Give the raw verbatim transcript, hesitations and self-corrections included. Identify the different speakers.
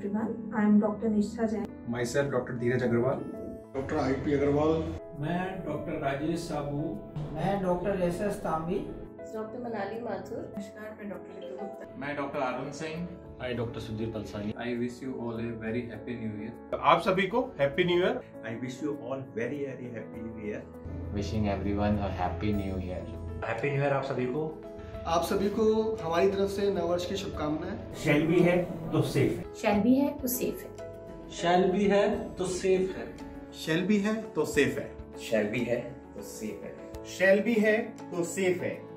Speaker 1: everyone. I am Doctor Nisha Jain.
Speaker 2: Myself, Doctor Dheeraj Agarwal.
Speaker 3: Doctor I P Agarwal.
Speaker 4: मैं doctor Rajesh Sabu.
Speaker 5: मैं doctor S S Tambi.
Speaker 6: Doctor Manali Mathur.
Speaker 7: नमस्कार, मैं doctor Ritu Gupta.
Speaker 8: मैं doctor Arun Singh.
Speaker 9: I doctor Sudhir Palsani.
Speaker 8: I wish you all a very happy new year.
Speaker 10: आप सभी को happy new year.
Speaker 11: I wish you all very very happy new year.
Speaker 9: Wishing everyone a happy new year.
Speaker 12: Happy new year आप सभी को।
Speaker 3: आप सभी को हमारी तरफ से नववर्ष की शुभकामनाएं।
Speaker 12: शैल भी है तो सेफ है।
Speaker 6: शैल भी है तो सेफ है।
Speaker 4: शैल भी है तो सेफ है।
Speaker 11: शैल भी है तो सेफ है।
Speaker 12: शैल भी है तो सेफ है।
Speaker 10: शैल भी है तो सेफ है।